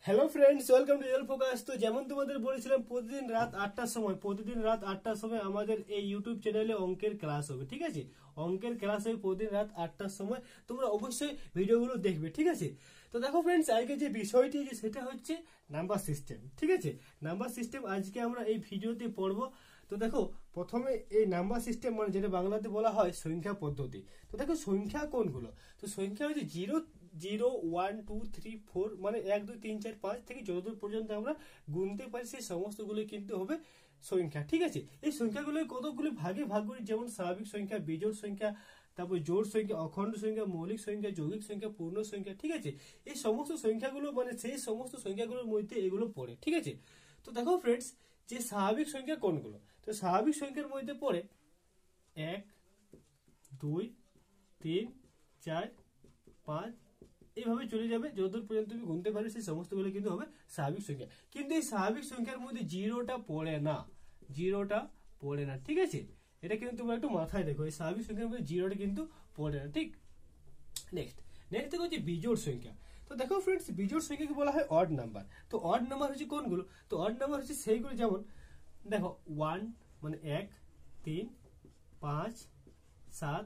Hello friends, welcome to real focus. তো যেমন তোমাদের বলেছিলাম প্রতিদিন রাত 8টার সময় আমাদের এই ইউটিউব চ্যানেলে অঙ্কের ক্লাস হবে, ঠিক আছে। অঙ্কের ক্লাস হবে প্রতিদিন রাত 8টার সময়, তোমরা অবশ্যই ভিডিওগুলো দেখবে, ঠিক আছে। তো দেখো ফ্রেন্ডস, আজকে যে বিষয়টি আছে সেটা হচ্ছে নাম্বার সিস্টেম, ঠিক আছে। নাম্বার সিস্টেম আজকে আমরা এই ভিডিওতে পড়বো। তো দেখো, প্রথমে এই নাম্বার সিস্টেম মানে যেটা বাংলাতে বলা হয় সংখ্যা পদ্ধতি। তো দেখো সংখ্যা কোনগুলো, তো সংখ্যা হচ্ছে 0, 1, 2, 3, 4 মানে 1, 2, 3, 4, 5 থেকে যতদূর পর্যন্ত আমরা গুনতে পারি সেই সমস্তগুলো কিন্তু হবে সংখ্যা, ঠিক আছে। এই সংখ্যাগুলো কতগুলি ভাগে ভাগ করি, যেমন স্বাভাবিক সংখ্যা, বিজোড় সংখ্যা, তারপর জোড় সংখ্যা, অখণ্ড সংখ্যা, মৌলিক সংখ্যা, যৌগিক সংখ্যা, পূর্ণ সংখ্যা, ঠিক আছে। এই সমস্ত সংখ্যাগুলো মানে সেই সমস্ত সংখ্যাগুলোর মধ্যে এগুলো পড়ে, ঠিক আছে। তো দেখো ফ্রেন্ডস, যে স্বাভাবিক সংখ্যা কোনগুলো, তো স্বাভাবিক সংখ্যার মধ্যে পড়ে 1, 2, 3, 4, 5 এইভাবে চলে যাবে, যতদূর পর্যন্ত তুমি গুনতে পারবে সেই সমস্তগুলো কিন্তু হবে স্বাভাবিক সংখ্যা। কিন্তু এই স্বাভাবিক সংখ্যার মধ্যে জিরোটা পড়ে না, ঠিক আছে। এটা কিন্তু তোমরা একটু মাথায় দেখো, এই স্বাভাবিক সংখ্যার মধ্যে জিরোটা কিন্তু পড়ে না, ঠিক। নেক্সট দেখো হচ্ছে বিজোড় সংখ্যা। তো দেখো ফ্রেন্ডস, বিজোড় সংখ্যাকে বলা হয় অড নাম্বার। তো অড নাম্বার হচ্ছে কোনগুলো, তো অড নাম্বার হচ্ছে সেইগুলো, যেমন দেখো 1 মানে 1, 3, 5, 7,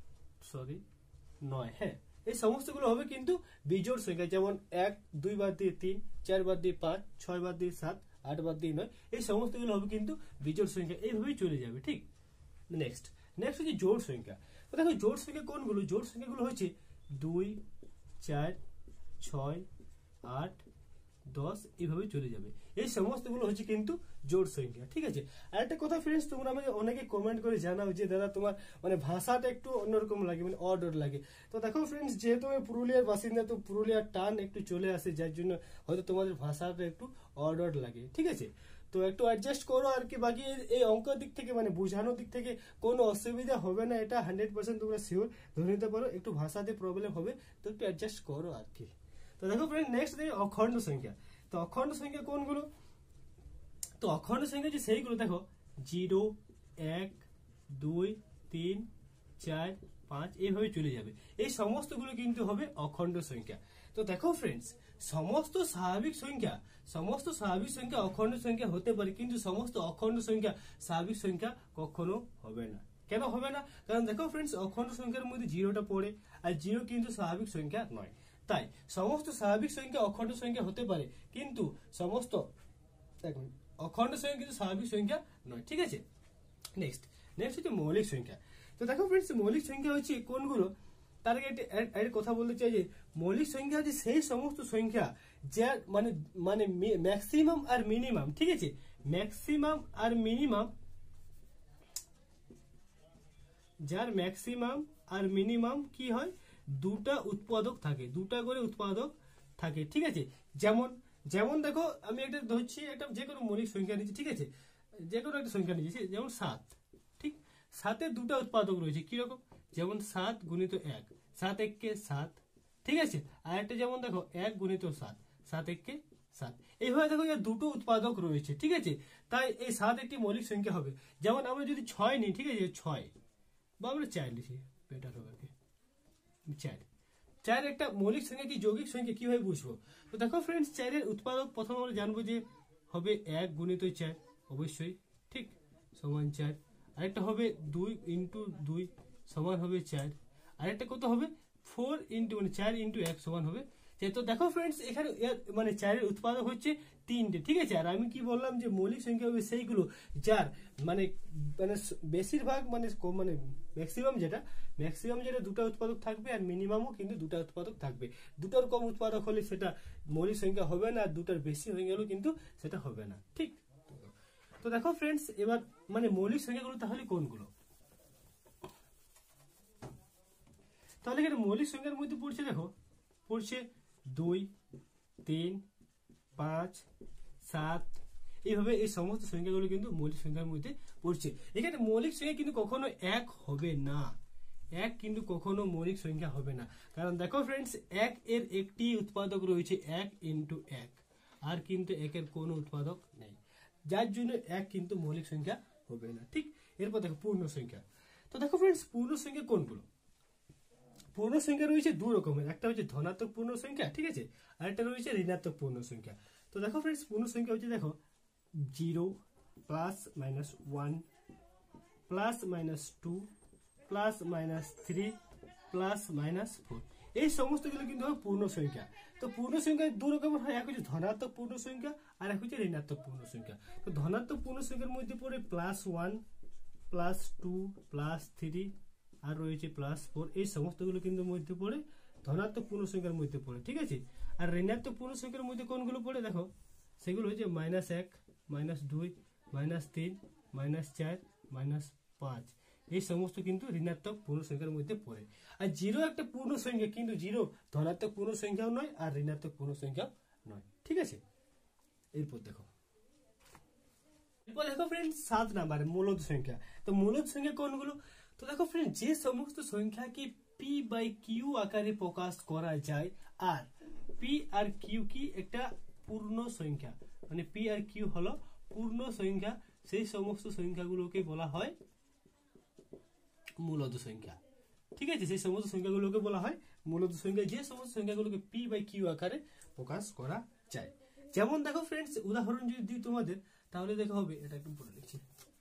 9, হ্যাঁ, এই সমস্তগুলো হবে কিন্তু বিজোড় সংখ্যা। যেমন 1, 2 বাদ দিয়ে 3, 4 বাদ দিয়ে 5, 6 বাদ দিয়ে 7, 8 বাদ দিয়ে 9, এই সমস্তগুলো হবে কিন্তু বিজোড় সংখ্যা, এইভাবেই চলে যাবে, ঠিক। নেক্সট হচ্ছে জোড় সংখ্যা। তো দেখো জোড় সংখ্যা কোনগুলো, জোড় সংখ্যাগুলো হচ্ছে 2, 4, 6, 8, 10 এইভাবে চলে যাবে, এই সমস্তগুলো হচ্ছে কিন্তু জোড় সংখ্যা, ঠিক আছে। আর একটা কথা ফ্রেন্ডস, তোমরা আমাকে অনেকে কমেন্ট করে জানাও যে দাদা তোমার মানে ভাষাটা একটু অন্যরকম লাগে, মানে অড লাগে। তো দেখো ফ্রেন্ডস, যেহেতু আমি পুরুলিয়ার বাসিন্দা, তো পুরুলিয়ার টান একটু চলে আসে, যার জন্য হয়তো তোমাদের ভাষাটা একটু অড লাগে, ঠিক আছে। তো একটু অ্যাডজাস্ট করো আর কি। বাকি এই অঙ্কের দিক থেকে মানে বোঝানোর দিক থেকে কোনো অসুবিধা হবে না, এটা 100% তোমরা শিওর ধরে নিতে পারো। একটু ভাষাতে প্রবলেম হবে, তো একটু অ্যাডজাস্ট করো আর কি। তো দেখো ফ্রেন্ড, নেক্সট দেখি অখণ্ড সংখ্যা। তো অখণ্ড সংখ্যা কোনগুলো, তো অখণ্ড সংখ্যা যে সেইগুলো দেখো 0, 1, 2, 3, 4, 5 এইভাবে চলে যাবে, এই সমস্তগুলো কিন্তু হবে অখণ্ড সংখ্যা। তো দেখো ফ্রেন্ডস, সমস্ত স্বাভাবিক সংখ্যা অখণ্ড সংখ্যা হতে পারে, কিন্তু সমস্ত অখণ্ড সংখ্যা স্বাভাবিক সংখ্যা কখনো হবে না। কেন হবে না, কারণ দেখো ফ্রেন্ডস, অখণ্ড সংখ্যার মধ্যে জিরোটা পড়ে, আর জিরো কিন্তু স্বাভাবিক সংখ্যা নয়। তাই সমস্ত স্বাভাবিক সংখ্যা অখণ্ড সংখ্যা হতে পারে, কিন্তু সমস্ত অখণ্ড সংখ্যা কিন্তু স্বাভাবিক সংখ্যা নয়, ঠিক আছে। নেক্সট হচ্ছে মৌলিক সংখ্যা। তো দেখো ফ্রেন্ডস, মৌলিক সংখ্যা হচ্ছে কোনগুলো, তার আগে একটা কথা বলতে চাই যে মৌলিক সংখ্যা হচ্ছে সেই সমস্ত সংখ্যা যার মানে ম্যাক্সিমাম আর মিনিমাম, ঠিক আছে। ম্যাক্সিমাম আর মিনিমাম, যার ম্যাক্সিমাম আর মিনিমাম কি হয়, দুটা উৎপাদক থাকে, দুটা করে উৎপাদক থাকে, ঠিক আছে। যেমন দেখো, আমি একটা ধরছি, একটা যে কোনো মৌলিক সংখ্যা নিচ্ছি, ঠিক আছে। যে কোনো একটা সংখ্যা নিচ্ছি, যেমন 7, ঠিক। 7-এর দুটা উৎপাদক রয়েছে, কিরকম, যেমন 7 গুণিত 1, 7 1 7, ঠিক আছে। আর একটা যেমন দেখো 1 গুণিত 7, 7 1 7, এইভাবে দেখো এর দুটো উৎপাদক রয়েছে, ঠিক আছে। তাই এই 7 একটি মৌলিক সংখ্যা হবে। যেমন আমরা যদি 6 নিই, ঠিক আছে, 6 বা আমরা 4 লিখি, বেটার হবে, 4 একটা মৌলিক সংখ্যা কি যৌগিক সংখ্যা, কিভাবে বুঝবো। তো দেখো ফ্রেন্ডস, 4-এর উৎপাদক প্রথম আমরা জানবো যে হবে 1 গুণিত 4, অবশ্যই, ঠিক, সমান 4। আরেকটা হবে 2 ইন্টু 2 সমান হবে 4। আরেকটা কত হবে 4 ইন্টু মানে 4 ইন্টু 1 সমান হবে 4। তো দেখো ফ্রেন্ডস, এখানে মানে 4-এর উৎপাদক হচ্ছে 3টে, ঠিক আছে। আর আমি কি বললাম যে মৌলিক সংখ্যা হবে সেইগুলো যার মানে মানে বেশিরভাগ মানে ম্যাক্সিমাম যেটা দুটো উৎপাদক থাকবে, আর মিনিমামও কিন্তু দুটো উৎপাদক থাকবে। দুটোর কম উৎপাদক হলে সেটা মৌলিক সংখ্যা হবে না, আর দুটোর বেশি হয়ে গেলেও কিন্তু সেটা হবে না, ঠিক। তো দেখো ফ্রেন্ডস, এবার মানে মৌলিক সংখ্যাগুলো তাহলে কোনগুলো, তাহলে এখানে মৌলিক সংখ্যার মধ্যে পড়ছে, দেখো পড়ছে 2, 3, 5, 7, এইভাবে এই সমস্ত সংখ্যাগুলো কিন্তু মৌলিক সংখ্যার মধ্যে পড়ছে। এখানে মৌলিক সংখ্যা কিন্তু কখনো এক হবে না, এক কিন্তু কখনো মৌলিক সংখ্যা হবে না। কারণ দেখো ফ্রেন্ডস, 1 এর একটি উৎপাদক রয়েছে 1 ইন্টু 1, আর কিন্তু 1 এর কোনো উৎপাদক নেই, যার জন্য 1 কিন্তু মৌলিক সংখ্যা হবে না, ঠিক। এরপর দেখো পূর্ণ সংখ্যা। তো দেখো ফ্রেন্ডস, পূর্ণ সংখ্যা কোনগুলো, পূর্ণ সংখ্যা রয়েছে দু রকমের, একটা হচ্ছে ধনাত্মক পূর্ণ সংখ্যা, ঠিক আছে, আর একটা রয়েছে ঋণাত্মক পূর্ণ সংখ্যা। তো দেখো ফ্রেন্ডস, পূর্ণ সংখ্যা হচ্ছে দেখো 0 plus minus 1 plus minus 2 plus minus 3 plus minus 4, এই সমস্তগুলো কিন্তু হবে পূর্ণ সংখ্যা। তো পূর্ণ সংখ্যা দু রকমের হয়, এক হচ্ছে ধনাত্মক পূর্ণ সংখ্যা আর এক হচ্ছে ঋণাত্মক পূর্ণ সংখ্যা। তো ধনাত্মক পূর্ণ সংখ্যার মধ্যে পড়ে +1 +2 +3 আর রয়েছে +4, এই সমস্তগুলো কিন্তু মধ্যে পড়ে ধনাত্মক পূর্ণ সংখ্যার মধ্যে পড়ে, ঠিক আছে। আর ঋণাত্মক পূর্ণ সংখ্যার মধ্যে কোনগুলো পড়ে দেখো, সেগুলো হচ্ছে -1 -2 -3 -4 -5, এই সমস্ত কিন্তু ঋণাত্মক পূর্ণ সংখ্যার মধ্যে পড়ে। আর 0 একটা পূর্ণ সংখ্যা, কিন্তু 0 ধনাত্মক পূর্ণ সংখ্যাও নয় আর ঋণাত্মক পূর্ণ সংখ্যাও নয়, ঠিক আছে। এরপর দেখো ফ্রেন্ড 7 নাম্বার মূলদ সংখ্যা। তো মূলদ সংখ্যা কোনগুলো? তো দেখো ফ্রেন্ড, যে সমস্ত সংখ্যাকে p/q আকারে প্রকাশ করা যায়, আর p আর q কি একটা পূর্ণ সংখ্যা, মানে p আর q হলো পূর্ণ সংখ্যা, সেই সমস্ত সংখ্যাগুলোকে বলা হয় মূলদ সংখ্যা, ঠিক আছে। সেই সমস্ত সংখ্যাগুলোকে বলা হয় মূলদ সংখ্যা, যে সমস্ত সংখ্যাগুলোকে p/q আকারে প্রকাশ করা যায়। যেমন দেখো ফ্রেন্ডস, উদাহরণ যদি দিই তোমাদের, তাহলে দেখো হবে, এটা একটু পড়ে লিখছি,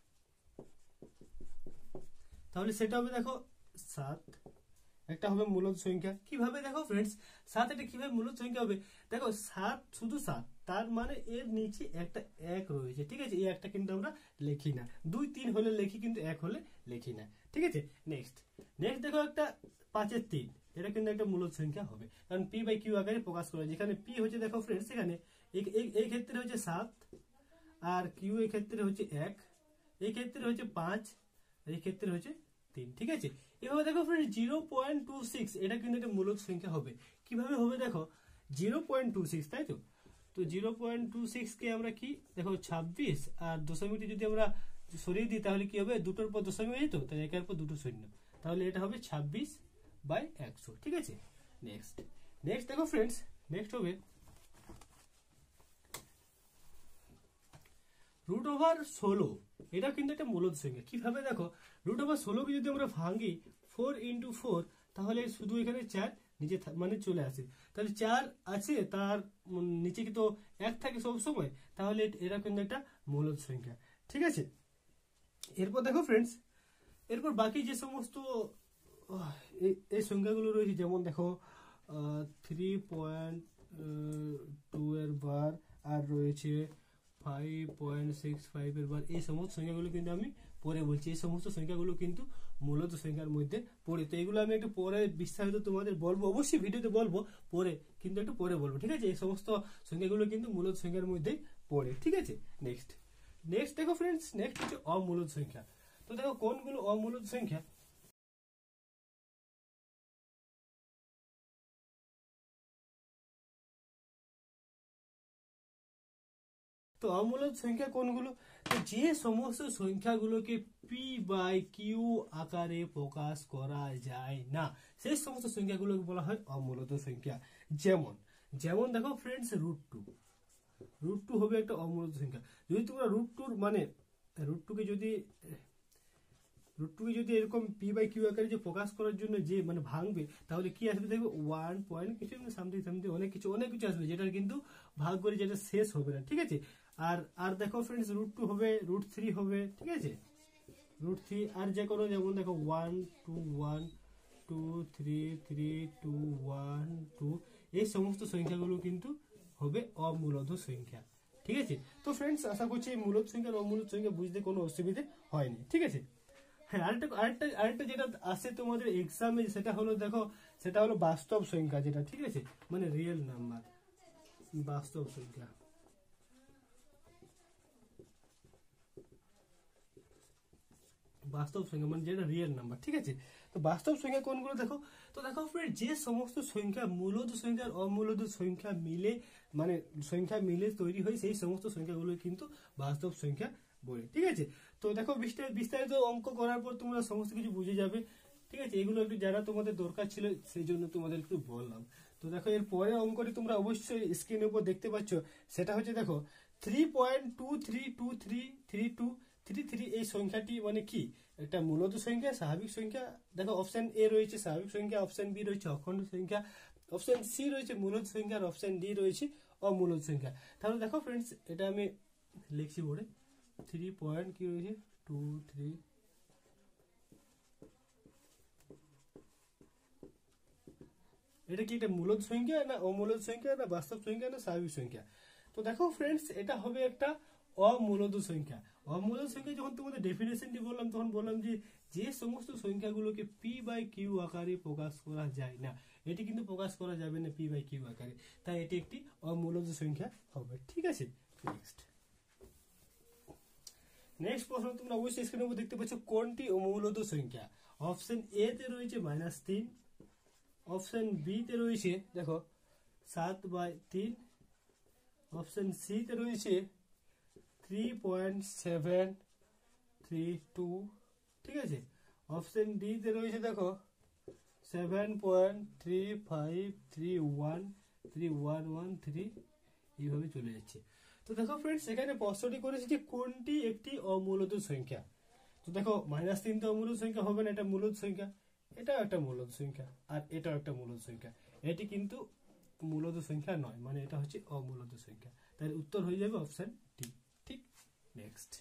তাহলে সেটা হবে দেখো 7, একটা হবে মূলদ সংখ্যা। কিভাবে দেখো ফ্রেন্ডস, 7 এটা কিভাবে মূলদ সংখ্যা হবে? দেখো 7 শুধু 7, তার মানে এর নিচে একটা 1 রয়েছে, ঠিক আছে। এই একটা কিন্তু আমরা লিখি না, 2 3 হলে লিখি, কিন্তু 1 হলে লিখি না, ঠিক আছে। নেক্সট দেখো একটা 5 এর 3, এটা কিন্তু একটা মূলদ সংখ্যা হবে, কারণ p/q আকারে প্রকাশ করা হয়। যেখানে p হচ্ছে দেখো ফ্রেন্ডস, এখানে এই ক্ষেত্রে হচ্ছে 7, আর q এই ক্ষেত্রে হচ্ছে 1, এই ক্ষেত্রে হচ্ছে 5, এই ক্ষেত্রে হচ্ছে 3, ঠিক আছে। এভাবে দেখো ফ্রেন্ড 0.26, এটা কিন্তু একটা মূলদ সংখ্যা হবে। কিভাবে হবে দেখো, 0.26, তাই তো। তো 0.26 কে আমরা কি দেখো 26 আর দশমিকটি যদি আমরা সরিয়ে দিই, তাহলে কি হবে, দুটোর পর দশমিক হয়ে যেত, তাই একের পর দুটো শূন্য, তাহলে এটা হবে 26/100, ঠিক আছে। নেক্সট দেখো ফ্রেন্ডস, নেক্সট হবে √16, এটা কিন্তু একটা মূলদ সংখ্যা। কিভাবে দেখো, √16 কে যদি আমরা ভাঙি 4 × 4, তাহলে শুধু এখানে 4 নিচে মানে চলে আসে, তাহলে 4 আছে, তার নিচে কি তো 1 থাকে সব সময়, তাহলে এরা কিন্তু একটা মূলদ সংখ্যা, ঠিক আছে। এরপর দেখো ফ্রেন্ডস, এরপর বাকি যে সমস্ত এই সংখ্যাগুলো রয়েছে, যেমন দেখো 3.2 এর বার, আর রয়েছে 5.65 এর বার, এই সমস্ত সংখ্যাগুলো কিন্তু আমি পরে বলছি। এই সমস্ত সংখ্যাগুলো কিন্তু মূলত সংখ্যার মধ্যে পড়ে। তো এগুলো আমি একটু পরে বিস্তারিত তোমাদের বলবো, অবশ্যই ভিডিওতে বলবো পরে, কিন্তু একটু পরে বলবো, ঠিক আছে। এই সমস্ত সংখ্যাগুলো কিন্তু মূলত সংখ্যার মধ্যে পড়ে, ঠিক আছে। নেক্সট দেখো ফ্রেন্ডস, নেক্সট হচ্ছে অমূলদ সংখ্যা। তো দেখো কোনগুলো অমূলদ সংখ্যা। তো অমূলদ সংখ্যা কোনগুলো? তো যে সমস্ত সংখ্যাগুলোকে p/q আকারে প্রকাশ করা যায় না, সেই সমস্ত সংখ্যাগুলোকে বলা হয় অমূলদ সংখ্যা। যেমন দেখো ফ্রেন্ডস, √2 হবে একটা অমূলদ সংখ্যা। যদি তোমরা √2 মানে √2কে যদি এরকম p/q আকারে যে প্রকাশ করার জন্য যে মানে ভাঙবে, তাহলে কি আসবে দেখবে 1 পয়েন্ট কিছু সামথিং অনেক কিছু আসবে, যেটা কিন্তু ভাগ করে যেটা শেষ হবে না, ঠিক আছে। আর দেখো ফ্রেন্ডস, √2 হবে, √3 হবে, ঠিক আছে, √3, আর যে কোনো, যেমন দেখো 1 2 1 2 3 3 2 1 2, এই সমস্ত সংখ্যাগুলো কিন্তু হবে অমূলদ সংখ্যা, ঠিক আছে। তো ফ্রেন্ডস, আশা করছি এই মূলদ সংখ্যা আর অমূলদ সংখ্যা বুঝতে কোনো অসুবিধা হয়নি, ঠিক আছে। হ্যাঁ, আরেকটা যেটা আসে তোমাদের এক্সামে, সেটা হলো দেখো, সেটা হলো বাস্তব সংখ্যা, যেটা, ঠিক আছে, মানে রিয়েল নাম্বার, বাস্তব সংখ্যা। মানে যেটা রিয়েল নাম্বার, ঠিক আছে। তো বাস্তব সংখ্যা কোনগুলো দেখো, তো দেখো ফ্রেন্ড, যে সমস্ত সংখ্যা মূলদ সংখ্যা আর অমূলদ সংখ্যা মিলে মানে সংখ্যা মিলে তৈরি হয়, সেই সমস্ত সংখ্যাগুলো কিন্তু বাস্তব সংখ্যা বলে, ঠিক আছে। তো দেখো বিস্তারিত অঙ্ক করার পর তোমরা সমস্ত কিছু বুঝে যাবে, ঠিক আছে। এগুলো একটু যারা তোমাদের দরকার ছিল, সেই জন্য তোমাদের একটু বললাম। তো দেখো এর পরের অঙ্কটি তোমরা অবশ্যই স্ক্রিনের উপর দেখতে পাচ্ছ, সেটা হচ্ছে দেখো 3.23233233, এই সংখ্যাটি মানে কি, এটা মূলত সংখ্যা, স্বাভাবিক সংখ্যা। দেখো অপশন এ রয়েছে স্বাভাবিক সংখ্যা, অপশন বি রয়েছে অখণ্ড সংখ্যা, অপশন সি রয়েছে মূলত সংখ্যা, আর অপশন ডি রয়েছে অমূলত সংখ্যা। তাহলে দেখো ফ্রেন্ডস এটা আমি লিখছি বোর্ডে 3 পয়েন্ট কি রয়েছে 2 3। এটা কি এটা মূলত সংখ্যা না অমূলত সংখ্যা না বাস্তব সংখ্যা না স্বাভাবিক সংখ্যা? তো দেখো ফ্রেন্ডস এটা হবে একটা অমূলত সংখ্যা। অমূলত সংখ্যা যখন তোমাদের ডেফিনেশনটি বললাম তখন বললাম যে সমস্ত সংখ্যাগুলোকে পি বাই কিউ আকারে প্রকাশ করা যায় না, এটি কিন্তু প্রকাশ করা যাবে না পি বাই কিউ আকারে, তাই এটি একটি অমূলত সংখ্যা হবে। ঠিক আছে, নেক্সট প্রশ্ন তোমরা অবশ্যই স্ক্রিনের উপর দেখতে পাচ্ছ, কোনটি অমূলত সংখ্যা? অপশন এ তে রয়েছে -3, অপশন বি তে রয়েছে দেখো 7/3, অপশন সি তে রয়েছে 3.732, ঠিক আছে, অপশন ডি তে রয়েছে দেখো 7.35313113 এইভাবে চলে যাচ্ছে। তো দেখো ফ্রেন্ডস এখানে প্রশ্নটি করেছে যে কোনটি একটি অমূলত সংখ্যা। তো দেখো -3 তো অমূলত সংখ্যা হবে না, এটা মূলত সংখ্যা, এটাও একটা মূলত সংখ্যা, আর এটাও একটা মূলত সংখ্যা, এটি কিন্তু মূলত সংখ্যা নয়, মানে এটা হচ্ছে অমূলত সংখ্যা, তার উত্তর হয়ে যাবে অপশন ডি। ঠিক, নেক্সট।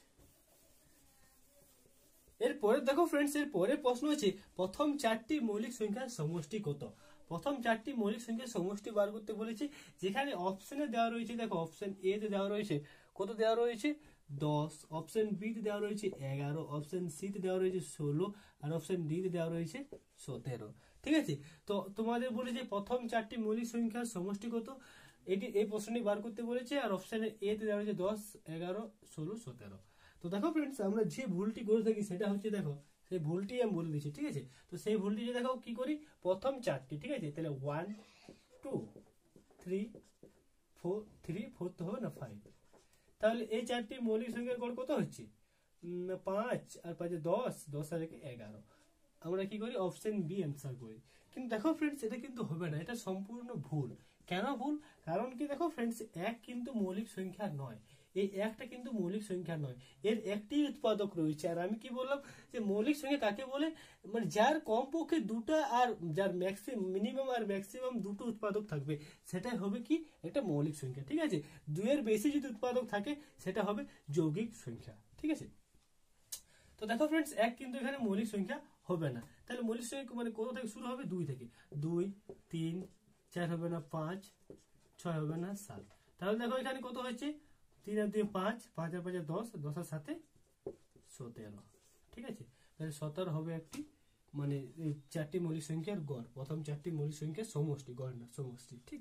এরপরে দেখো ফ্রেন্ডস এর পরের প্রশ্ন হচ্ছে প্রথম 4টি মৌলিক সংখ্যার সমষ্টি কত? প্রথম 4টি মৌলিক সংখ্যার সমষ্টি বার করতে বলেছি, যেখানে অপশনে দেওয়া রয়েছে দেখো অপশন এ তে দেওয়া রয়েছে কত দেওয়া রয়েছে 10, অপশন বি তে দেওয়া রয়েছে 11, অপশন সি তে দেওয়া রয়েছে 16, আর অপশন ডি তে দেওয়া রয়েছে 17। ঠিক আছে, তো তোমাদের বলেছে প্রথম 4টি মৌলিক সংখ্যার সমষ্টি কত, এটি এই প্রশ্নটি বার করতে বলেছে, আর অপশনে এ তে দেওয়া রয়েছে 10, 11, 16, 17। তো দেখো ফ্রেন্ডস আমরা যে ভুলটি করে থাকি সেটা হচ্ছে দেখো সেই ভুলটি আমি বলে দিচ্ছি। ঠিক আছে, তো সেই ভুলটি যে দেখো কি করি প্রথম 4টি, ঠিক আছে, তাহলে 1 2 3 4, 3 4 তো হবে না 5, তাহলে এই 4টি মৌলিক সংখ্যার গড় কত হচ্ছে 5 আর 5 10, 10 আর 11। আমরা কি করি অপশন বি অ্যান্সার করি, কিন্তু দেখো ফ্রেন্ডস এটা কিন্তু হবে না, এটা সম্পূর্ণ ভুল। কেন ভুল? কারণ কি দেখো ফ্রেন্ডস 1 কিন্তু মৌলিক সংখ্যা নয়, এই একটা কিন্তু মৌলিক সংখ্যা নয়, এর একটি উৎপাদক রয়েছে। আর আমি কি বললাম যে মৌলিক সংখ্যা কাকে বলে, মানে যার কমপক্ষে দুটো আর যার মিনিমাম আর ম্যাক্সিমাম দুটো উৎপাদক থাকবে, সেটাই হবে কি একটা মৌলিক সংখ্যা। ঠিক আছে, দুইয়ের বেশি যদি উৎপাদক থাকে সেটা হবে যৌগিক সংখ্যা। ঠিক আছে, তো দেখো ফ্রেন্ডস 1 কিন্তু এখানে মৌলিক সংখ্যা হবে না, তাহলে মৌলিক সংখ্যা মানে কোথা থেকে শুরু হবে 2 থেকে, 2 3 4 হবে না 5 6 হবে না 7, তাহলে দেখো এখানে কত হচ্ছে 3 আর 2 5, 5 আর 5 10, 10 আর 7 17। ঠিক আছে, তাহলে 17 হবে একটি মানে এই 4টি মৌলিক সংখ্যার গড়, প্রথম 4টি মৌলিক সংখ্যার সমষ্টি, গড় না সমষ্টি। ঠিক,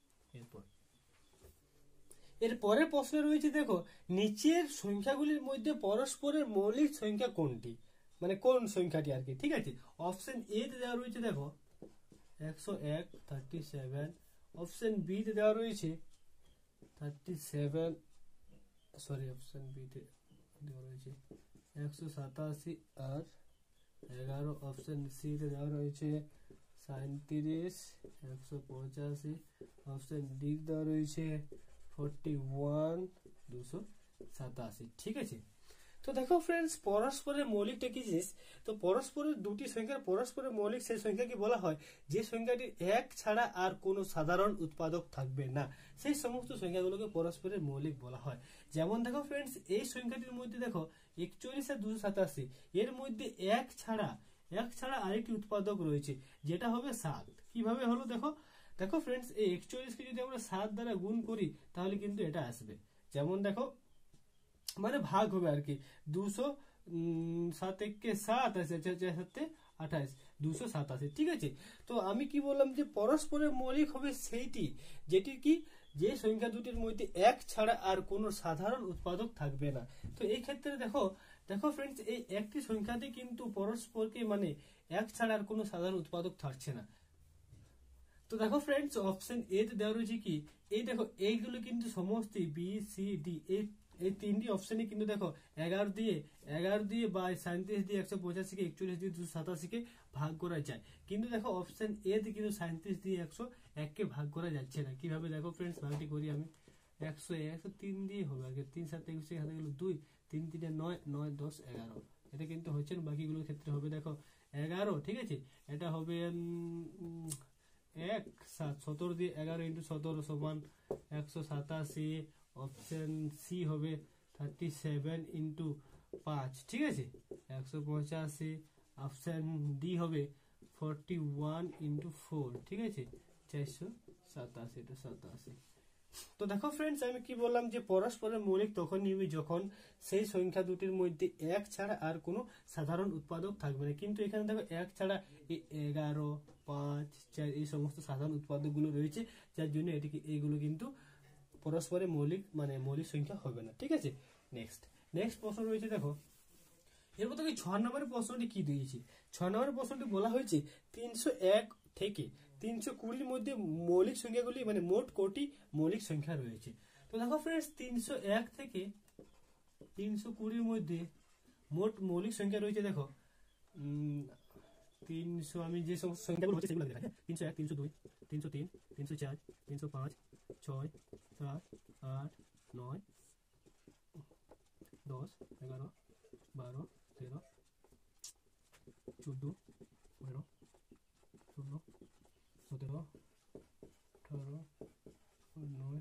এর পরের প্রশ্ন রয়েছে দেখো নিচের সংখ্যাগুলির মধ্যে পরস্পরের মৌলিক সংখ্যা কোনটি, মানে কোন সংখ্যাটি আর কি। ঠিক আছে, অপশন এ তে দেওয়া রয়েছে দেখো 101 37, অপশন বি তে দেওয়া রয়েছে 37, সরি অপশন বি তে দেওয়া রয়েছে 187 আর 11, অপশন সি তে দেওয়া রয়েছে 37 185, অপশন ডি দেওয়া রয়েছে 41 287। ঠিক আছে, তো দেখো ফ্রেন্ডস পরস্পরের মৌলিকটা কি জিনিস, তো পরস্পরের দুটি সংখ্যার পরস্পরের মৌলিক সেই সংখ্যাকে বলা হয় যে সংখ্যাটি 1 ছাড়া আর কোনো সাধারণ উৎপাদক থাকবে না, সেই সমস্ত সংখ্যাগুলোকে পরস্পরের মৌলিক বলা হয়। যেমন দেখো ফ্রেন্ডস এই সংখ্যাটির মধ্যে দেখো 41 আর 287, এর মধ্যে 1 ছাড়া আরেকটি উৎপাদক রয়েছে যেটা হবে 7। কিভাবে হলো দেখো, দেখো ফ্রেন্ডস এই 41 কে যদি আমরা 7 দ্বারা গুণ করি তাহলে কিন্তু এটা আসবে, যেমন দেখো মানে ভাগ হবে আর কি 200 7 1 7 আছে 7 28 287। ঠিক আছে, তো আমি কি বললাম যে পরস্পরের মৌলিক হবে সেইটি যেটি কি যে সংখ্যা দুটির মধ্যে 1 ছাড়া আর কোনো সাধারণ উৎপাদক থাকবে না। তো এই ক্ষেত্রে দেখো ফ্রেন্ডস এই একটি সংখ্যাতে কিন্তু পরস্পরকে মানে 1 ছাড়া আর কোনো সাধারণ উৎপাদক থাকছে না। তো দেখো ফ্রেন্ডস অপশন এ তে দেওয়া রয়েছে কি এই দেখো এইগুলো কিন্তু সমস্ত বি সি ডি এই তিনটি অপশনে কিন্তু দেখো 11 দিয়ে বা 37 দিয়ে 185 কে 41 দিয়ে 287 কে ভাগ করা যায়, কিন্তু দেখো অপশন এ তে কিন্তু 37 দিয়ে 101 কে ভাগ করা যাচ্ছে না। কিভাবে দেখো ফ্রেন্ডস ভাগটি করি আমি 103 দিয়ে হবে আগে 3 7 21 হাতে গেল 2 3 3 9 9 10 11 এটা কিন্তু হচ্ছে না, বাকিগুলোর ক্ষেত্রে হবে দেখো 11, ঠিক আছে। এটা হবে 17 দিয়ে 11 ইন্টু 17 সমান 187। অপশন সি হবে 37 ইন্টু 5, ঠিক আছে 185। অপশন ডি হবে 41 ইন্টু 4, ঠিক আছে 487, এটা 87। তো দেখো ফ্রেন্ডস, আমি কি বললাম যে পরস্পরের মৌলিক তখন নিবে যখন সেই সংখ্যা দুটির মধ্যে এক ছাড়া আর কোনো সাধারণ উৎপাদক থাকবে না। কিন্তু এখানে দেখো এক ছাড়া এই 11, 5, 4 এই সমস্ত সাধারণ উৎপাদক গুলো রয়েছে, যার জন্য এটিকে এইগুলো কিন্তু পরস্পরের মৌলিক মানে মৌলিক সংখ্যা হবে না, ঠিক আছে। নেক্সট প্রশ্ন রয়েছে দেখো, এরপর থেকে 6 নম্বরের প্রশ্নটি কি দিয়েছি। 6 নম্বরের প্রশ্নটি বলা হয়েছে 301 থেকে 320 মধ্যে মৌলিক সংখ্যাগুলি মানে মোট কোটি মৌলিক সংখ্যা রয়েছে। তো দেখো ফ্রেন্ডস, 301 থেকে 320 মধ্যে মোট মৌলিক সংখ্যা রয়েছে। দেখো 300, আমি যে সমস্ত সংখ্যাগুলো হচ্ছে সেগুলো দেখাই। 301, 302, 303, 304, 305, 6, 7, 8, 9, 10, 11, 12, 13, 14, 15, 16, 17, 18, 19,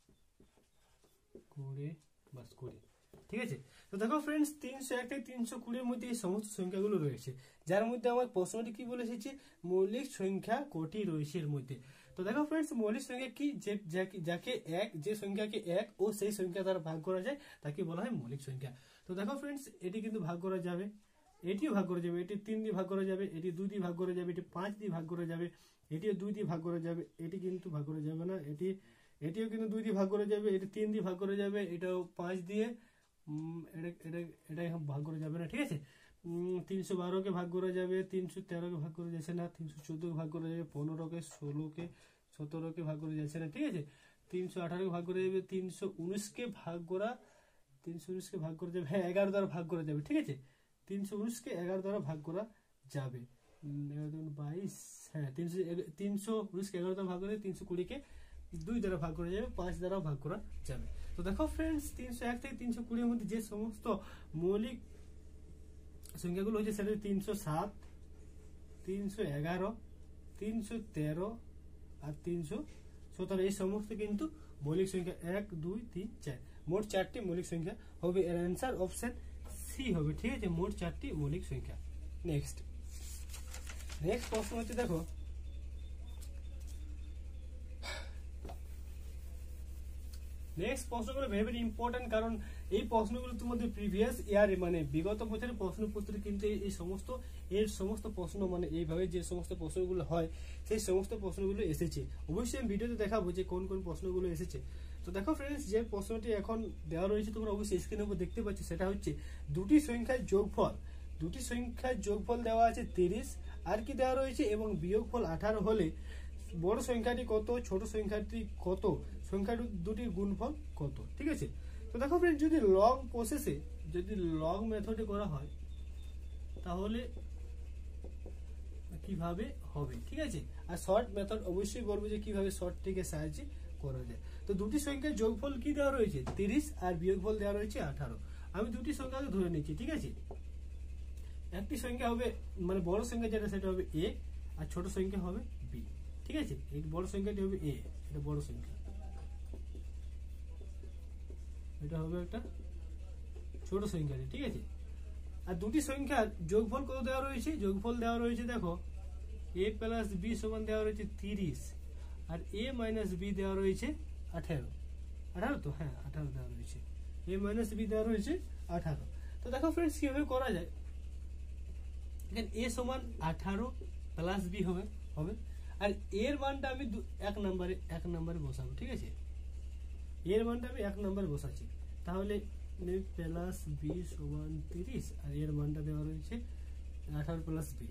20, বাস 20, ঠিক আছে। তো দেখো ফ্রেন্ডস, 301 থেকে 320 এর মধ্যে এই সমস্ত সংখ্যাগুলো রয়েছে, যার মধ্যে আমার প্রশ্নটি কি বলে এসেছে, মৌলিক সংখ্যা কোটি রয়েছে এর মধ্যে। তো দেখো ফ্রেন্ডস, মৌলিক সংখ্যা কি, যাকে এক, যে সংখ্যাকে এক ও সেই সংখ্যা দ্বারা ভাগ করা যায় তাকে বলা হয় মৌলিক সংখ্যা। তো দেখো ফ্রেন্ডস, এটি কিন্তু ভাগ করা যাবে, এটিও ভাগ করা যাবে, এটি 3 দিয়ে ভাগ করা যাবে, এটি 2 দিয়ে ভাগ করা যাবে, এটি 5 দিয়ে ভাগ করা যাবে, এটিও 2 দিয়ে ভাগ করা যাবে, এটি কিন্তু ভাগ করা যাবে না, এটিও কিন্তু 2 দিয়ে ভাগ করা যাবে, এটি 3 দিয়ে ভাগ করা যাবে, এটাও 5 দিয়ে এটাই ভাগ করা যাবে না, ঠিক আছে। 312 কে ভাগ করা যাবে, 313 কে ভাগ করা যাচ্ছে না, 314 কে ভাগ করা যাবে, 15 কে, 16 কে, 17 কে ভাগ করা যাচ্ছে না, ঠিক আছে। 318 কে ভাগ করা যাবে, 319 কে ভাগ করা যাবে, হ্যাঁ 11 দ্বারা ভাগ করা যাবে, ঠিক আছে। 319 কে 11 দ্বারা ভাগ করা যাবে, 22, হ্যাঁ 319 কে 11 দ্বারা ভাগ করে 320 কে 2 দ্বারা ভাগ করা যাবে, 5 দ্বারা ভাগ করা যাবে। তো দেখো ফ্রেন্ডস, 301 থেকে 320 এর মধ্যে যে সমস্ত মৌলিক সংখ্যাগুলো হচ্ছে সেটা 307, 311, 313 আর 317, এই সমস্ত কিন্তু মৌলিক সংখ্যা 1, 2, 3, 4, মোট 4টি মৌলিক সংখ্যা হবে। এর অ্যান্সার অপশন সি হবে, ঠিক আছে, মোট 4টি মৌলিক সংখ্যা। নেক্সট প্রশ্ন হচ্ছে দেখো, নেক্সট প্রশ্নগুলো ভেরি ইম্পর্টেন্ট, কারণ এই প্রশ্নগুলো তোমাদের প্রিভিয়াস ইয়ারে মানে বিগত বছরের প্রশ্নপত্রে কিন্তু এর সমস্ত প্রশ্ন মানে এইভাবে যে সমস্ত প্রশ্নগুলো হয় সেই সমস্ত প্রশ্নগুলো এসেছে। অবশ্যই আমি ভিডিওতে দেখাবো যে কোন কোন প্রশ্নগুলো এসেছে। তো দেখো ফ্রেন্ডস, যে প্রশ্নটি এখন দেওয়া রয়েছে তোমরা অবশ্যই স্ক্রিনের উপর দেখতে পাচ্ছ, সেটা হচ্ছে দুটি সংখ্যার যোগফল দেওয়া আছে 30, আর কি দেওয়া রয়েছে, এবং বিয়োগফল 18 হলে বড় সংখ্যাটি কত, ছোট সংখ্যাটি কত, সংখ্যা দুটির গুণফল কত, ঠিক আছে। তো দেখো ফ্রেন্ড, যদি লগ মেথডে করা হয় তাহলে কিভাবে হবে, ঠিক আছে। আর শর্ট মেথড অবশ্যই বলবো যে কিভাবে শর্ট ট্রিকের সাহায্যে করা যায়। তো দুটি সংখ্যার যোগফল কি দেওয়া রয়েছে 30 আর বিয়োগফল দেওয়া রয়েছে 18। আমি দুটি সংখ্যাকে ধরে নিচ্ছি, ঠিক আছে। একটি সংখ্যা হবে মানে বড় সংখ্যা যেটা সেটা হবে a, আর ছোট সংখ্যা হবে b, ঠিক আছে। এই বড় সংখ্যাটি হবে a, এটা বড় সংখ্যা, এটা হবে একটা ছোট সংখ্যাটি, ঠিক আছে। আর দুটি সংখ্যার যোগফল কত দেওয়া রয়েছে, যোগফল দেওয়া রয়েছে দেখো a প্লাস b সমান দেওয়া রয়েছে 30, আর a মাইনাস b দেওয়া রয়েছে 18 তো, হ্যাঁ 18 দেওয়া রয়েছে, a মাইনাস b দেওয়া রয়েছে 18। তো দেখো ফ্রেন্ডস, কিভাবে করা যায়, এখানে a সমান 18 প্লাস b হবে, আর এর মানটা আমি এক নম্বরে বসাবো, ঠিক আছে। এর মানটা আমি 1 নম্বরে বসাচ্ছি, তাহলে প্লাস বি সমান 30, আর এর মানটা দেওয়া রয়েছে 18 প্লাস বি,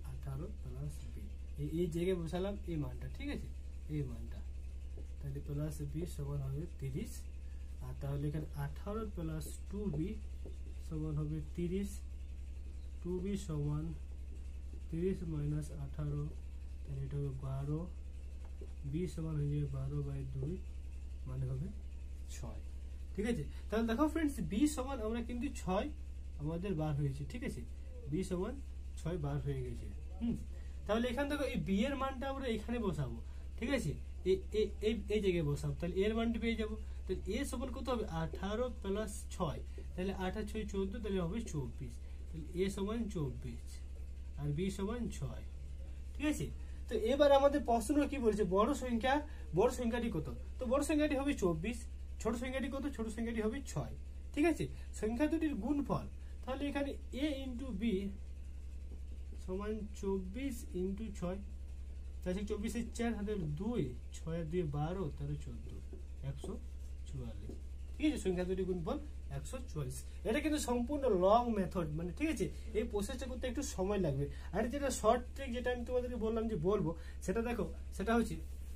এই জায়গায় বসালাম এই মানটা, ঠিক আছে, এই মানটা, তাহলে প্লাস বি সমান হবে 30, আর তাহলে এখানে 18 প্লাস 2b সমান হবে 30, 2b সমান 30 মাইনাস 18, তাহলে এটা হবে 12, b সমান হয়ে যাবে 12/2 মানে হবে 6, ঠিক আছে। তাহলে দেখো ফ্রেন্ডস, b সমান আমরা কিন্তু 6 আমাদের বার হয়েছে, ঠিক আছে, বি সমান 6 বার হয়ে গেছে। তাহলে এখান থেকে এই বি এর মানটা আমরা এখানে বসাবো, ঠিক আছে, এই জায়গায় বসাবো, তাহলে এর মানটা পেয়ে যাবো। তাহলে এ সমান কত হবে 18 প্লাস 6, তাহলে 18 6 14, তাহলে হবে 24। তাহলে এ সমান 24 আর বি সমান 6, ঠিক আছে। তো এবার আমাদের প্রশ্ন কি বলছে, বড় সংখ্যাটি কত? তো বড় সংখ্যাটি হবে 24, ছোট সংখ্যাটি কত? ছোট সংখ্যাটি হবে 6, ঠিক আছে। সংখ্যা দুটির গুণফল, তাহলে এখানে a ইন্টু বি সমান 24 ইন্টু 6, 24 এর 4 হাতে 2, 6 আর 2 12, 13 14, 144, ঠিক আছে। সংখ্যা দুটির গুণফল 144। এটা কিন্তু সম্পূর্ণ লং মেথড, মানে ঠিক আছে, এই প্রসেসটা করতে একটু সময় লাগবে। আর যেটা শর্ট ট্রিক, যেটা আমি তোমাদেরকে বললাম যে বলবো, সেটা দেখো, সেটা হচ্ছে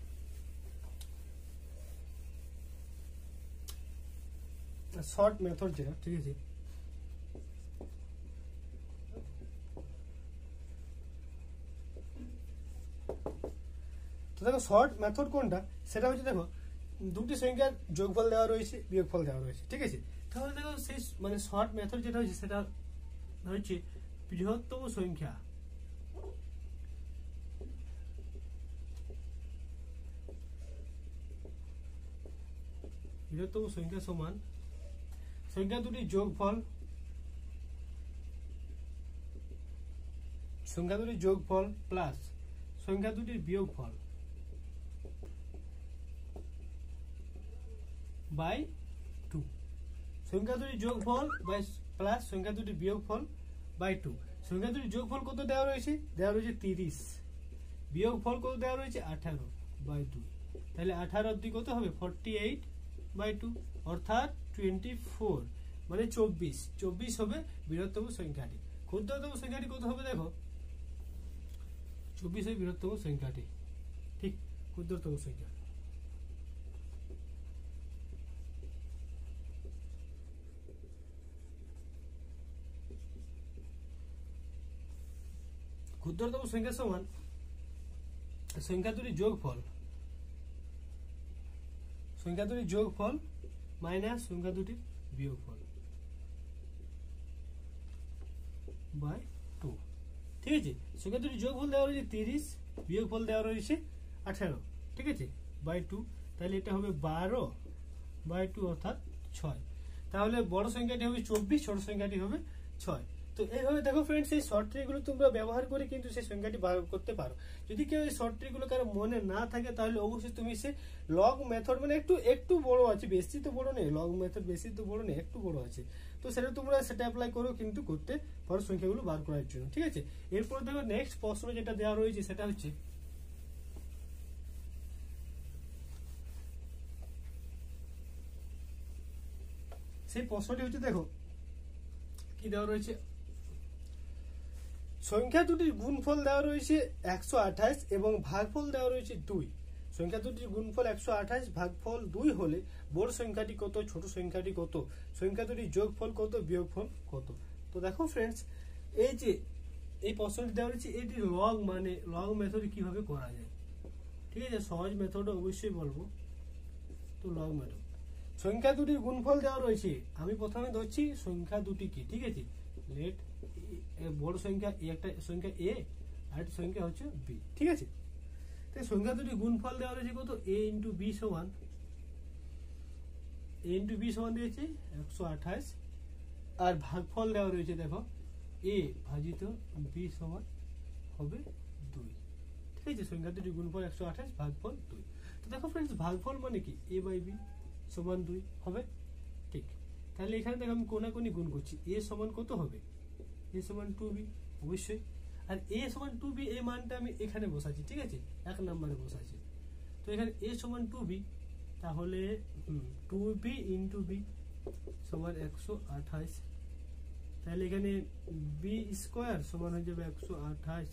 শর্ট মেথড যেটা, ঠিক আছে। তো দেখো শর্ট মেথড কোনটা, সেটা হচ্ছে দেখো দুটি সংখ্যার যোগফল দেওয়া রয়েছে, বিয়োগফল দেওয়া রয়েছে, ঠিক আছে। তাহলে দেখো সেই মানে শর্ট মেথড যেটা হচ্ছে সেটা হচ্ছে বৃহত্তম সংখ্যা সমান সংখ্যা দুটি যোগফল প্লাস সংখ্যা দুটির বিয়োগফল বাই 2। সংখ্যা দুটির যোগফল বাই প্লাস সংখ্যা দুটির বিয়োগফল বাই 2। সংখ্যা দুটির যোগফল কত দেওয়া রয়েছে? 30। বিয়োগফল কত দেওয়া রয়েছে? 18 বাই 2। তাহলে 18 অবধি কত হবে? 48 বাই 2, অর্থাৎ 24, মানে 24 হবে বৃহত্তম সংখ্যাটি। ক্ষুদ্রতম সংখ্যাটি কত হবে? দেখো 24 হয় বৃহত্তম সংখ্যাটি, ঠিক, ক্ষুদ্রতম সংখ্যা। ক্ষুদ্রতম সংখ্যা সমান সংখ্যা দুটির যোগফল মাইনাস সংখ্যা দুটির বিয়োগফল বাই 2, ঠিক আছে। সংখ্যা দুটির যোগফল দেওয়া রয়েছে 30, বিয়োগফল দেওয়া রয়েছে 18, ঠিক আছে, বাই 2। তাহলে এটা হবে 12 বাই 2, অর্থাৎ 6। তাহলে বড় সংখ্যাটি হবে 24, ছোট সংখ্যাটি হবে 6। তো এইভাবে দেখো ফ্রেন্ডস, এই শর্ট ট্রিকগুলো তোমরা ব্যবহার করে কিন্তু সেই সংখ্যাটি বার করতে পারো। যদি কেউ এই শর্ট ট্রিকগুলো কারো মনে না থাকে, তাহলে অবশ্যই তুমি সে লগ মেথড, মানে একটু বড় আছে, বেশি তো বড় নেই, লগ মেথড বেশি তো বড় নেই, একটু বড় আছে, তো সেটা তোমরা সেটা অ্যাপ্লাই করো কিন্তু করতে পারো সংখ্যাগুলো বার করার জন্য, ঠিক আছে। এরপর দেখো নেক্সট প্রশ্ন যেটা দেওয়া রয়েছে সেটা হচ্ছে সেই প্রশ্নটি হচ্ছে, দেখো কি দেওয়া রয়েছে, সংখ্যা দুটির গুণফল দেওয়া রয়েছে 128 এবং ভাগফল দেওয়া রয়েছে 2। সংখ্যা দুটির গুণফল 128, ভাগফল 2 হলে বড় সংখ্যাটি কত, ছোট সংখ্যাটি কত, সংখ্যা দুটির যোগফল কত, বিয়োগফল কত। তো দেখো ফ্রেন্ডস, এই যে এই প্রশ্নটি দেওয়া রয়েছে, এটি লগ মেথড কিভাবে করা যায়, ঠিক আছে। সহজ মেথড অবশ্যই বলবো। তো লগ মেথড, সংখ্যা দুটির গুণফল দেওয়া রয়েছে, আমি প্রথমে ধরছি সংখ্যা দুটি কি, ঠিক আছে। লেট বড় সংখ্যা একটা সংখ্যা এ আর একটা সংখ্যা হচ্ছে বি, ঠিক আছে। তাই সংখ্যা দুটি গুণফল দেওয়া রয়েছে কত, এ ইন্টু বি সমান দিয়েছে 128, আর ভাগফল দেওয়া রয়েছে, দেখো এ ভাজিত বি সমান হবে 2, ঠিক আছে। সংখ্যা দুটি গুণফল 128, ভাগফল 2। তো দেখো ফ্রেন্ডস, ভাগফল মানে কি, এ বাই বি সমান 2 হবে, ঠিক। তাহলে এখানে দেখো আমি কোনাকুনি গুণ করছি, এ সমান কত হবে, এ সমান 2b, অবশ্যই। আর এ সমান 2b, এই মানটা আমি এখানে বসাচ্ছি, ঠিক আছে, 1 নম্বরে বসাচ্ছি। তো এখানে এ সমান 2b, তাহলে 2b ইন্টু বি সমান 128। তাহলে এখানে বি স্কোয়ার সমান হয়ে যাবে 128,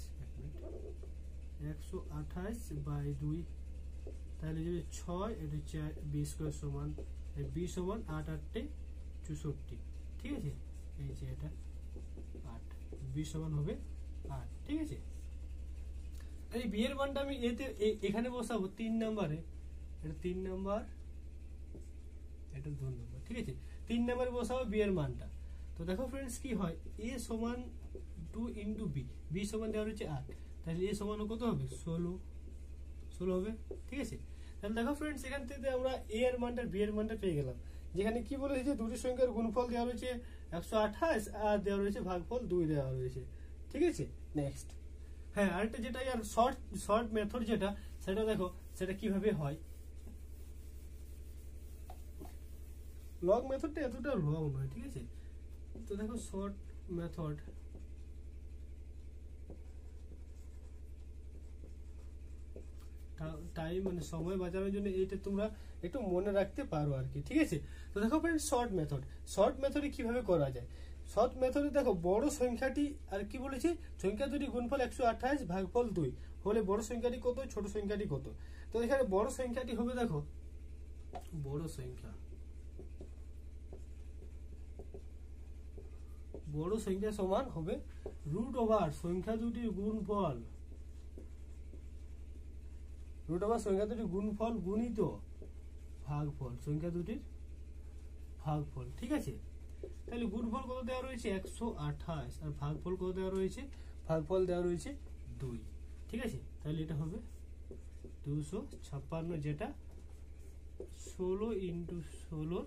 128 বাই 2, তাহলে যদি 6, এটা 4, বি স্কোয়ার সমান বি সমান 8 8 64, ঠিক আছে। এই যে এটা 8, বি সমান হবে 8, ঠিক আছে। এই বি এর মানটা আমি এখানে বসাবো 3 নম্বরে, এটা 3 নম্বর, এটা 2 নম্বর, ঠিক আছে। 3 নম্বরে বসাবো বি এর মানটা। তো দেখো ফ্রেন্ডস কি হয়, a সমান 2 ইন্টু বি, বি সমান দেওয়া রয়েছে 8, তাহলে a সমান কত হবে 16 হবে। ঠিক আছে, তাহলে দেখো ফ্রেন্ডস এখান থেকে আমরা a এর মানটা b এর মানটা পেয়ে গেলাম, যেখানে কি বলেছে যে দুটি সংখ্যার গুণফল দেওয়া রয়েছে 128 আর দেওয়া রয়েছে ভাগফল 2 দেওয়া রয়েছে। ঠিক আছে, নেক্সট হ্যাঁ আরেকটা যেটা আর শর্ট মেথড যেটা, সেটা দেখো সেটা কিভাবে হয়। লগ মেথডটা এতটা লং নয়, ঠিক আছে। তো দেখো শর্ট মেথড, টাইম মানে সময় বাঁচানোর জন্য এইটা তোমরা একটু মনে রাখতে পারো আর কি। ঠিক আছে, তো দেখো ফ্রেন্ডস শর্ট মেথডে কিভাবে করা যায়। শর্ট মেথডে দেখো বড় সংখ্যাটি আর কি বলেছি, সংখ্যা দুটি গুণফল 128 ভাগফল 2 হলে বড় সংখ্যাটি কত, ছোট সংখ্যাটি কত। তো এখানে বড় সংখ্যাটি হবে, দেখো বড় সংখ্যা সমান হবে রুট ওভার সংখ্যা দুটির গুণফল, গুণিত ভাগফল সংখ্যা দুটির ভাগফল। ঠিক আছে, তাহলে গুণফল কত দেওয়া রয়েছে 128 আর ভাগফল কত দেওয়া রয়েছে, ভাগফল দেওয়া রয়েছে 2। ঠিক আছে, তাহলে এটা হবে 256, যেটা 16 ইন্টু 16,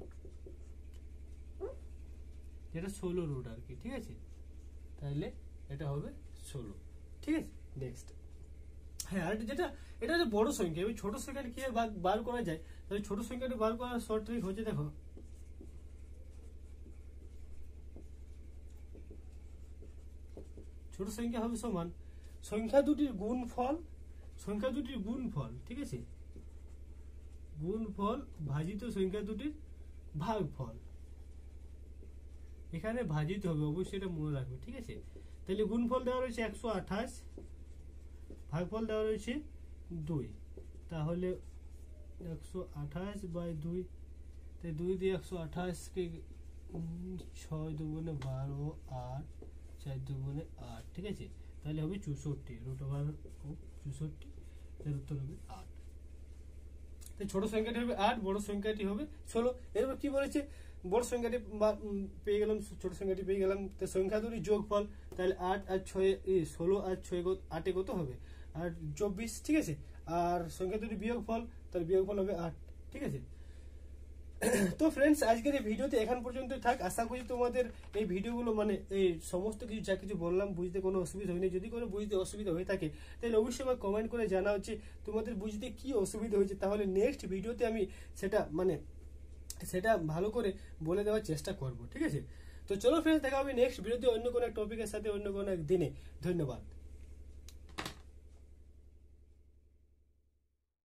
যেটা 16 রুট আর কি। ঠিক আছে, তাহলে এটা হবে 16। ঠিক আছে, নেক্সট হ্যাঁ আর যেটা এটা হচ্ছে বড় সংখ্যা, এবং ছোট সংখ্যাটা কি বার করা যায়, তাহলে ছোট সংখ্যাটা বার করার শর্ট ট্রিক হচ্ছে, দেখো ছোট সংখ্যা হবে সমান সংখ্যা দুটির গুণফল, ঠিক আছে, গুণফল ভাজিত সংখ্যা দুটির ভাগফল। এখানে ভাজিত হবে, অবশ্যই এটা মনে রাখবে। ঠিক আছে, তাহলে গুণফল দেওয়া রয়েছে 128, ভাগফল দেওয়া রয়েছে 2, তাহলে 128/2, তাই 2 দিয়ে 128 কে 6 দুগুণে 12 আর 4 দুগুণে 8। ঠিক আছে, তাহলে হবে 64, রুট ওভার 64, এর উত্তর হবে 8। তাই ছোট সংখ্যাটি হবে 8, বড় সংখ্যাটি হবে 16। এরপর কি বলেছে, বড় সংখ্যাটি পেয়ে গেলাম, ছোট সংখ্যাটি পেয়ে গেলাম, তো সংখ্যা দুটি যোগফল, তাহলে 8 আর 6 16 আর 6 8 কত হবে আর 24। ঠিক আছে, আর সংখ্যা দুটি বিয়োগফল, তাহলে বিয়োগফল হবে 8। ঠিক আছে, তো ফ্রেন্ডস আজকের এই ভিডিওতে এখান পর্যন্ত থাক। আশা করি তোমাদের এই ভিডিওগুলো মানে এই সমস্ত কিছু যা কিছু বললাম বুঝতে কোনো অসুবিধা হয়নি। যদি কোনো বুঝতে অসুবিধা হয়ে থাকে তাহলে অবশ্যই আমার কমেন্ট করে জানা হচ্ছে তোমাদের বুঝতে কি অসুবিধা হয়েছে, তাহলে নেক্সট ভিডিওতে আমি সেটা ভালো করে বলে দেওয়ার চেষ্টা করব। ঠিক আছে, তো চলো ফ্রেন্ডস দেখা হবে নেক্সট ভিডিওতে অন্য কোনো এক টপিকের সাথে, অন্য কোনো এক দিনে। ধন্যবাদ।